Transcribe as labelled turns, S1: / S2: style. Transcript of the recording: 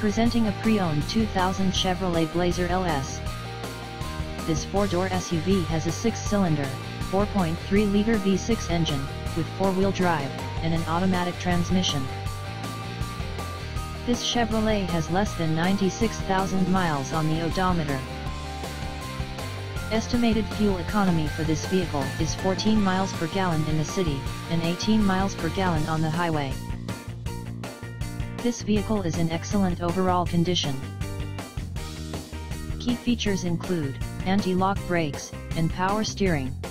S1: Presenting a pre-owned 2000 Chevrolet Blazer LS. This four-door SUV has a six-cylinder, 4.3-liter V6 engine, with four-wheel drive, and an automatic transmission. This Chevrolet has less than 96,000 miles on the odometer. Estimated fuel economy for this vehicle is 14 miles per gallon in the city, and 18 miles per gallon on the highway. This vehicle is in excellent overall condition. Key features include anti-lock brakes and power steering.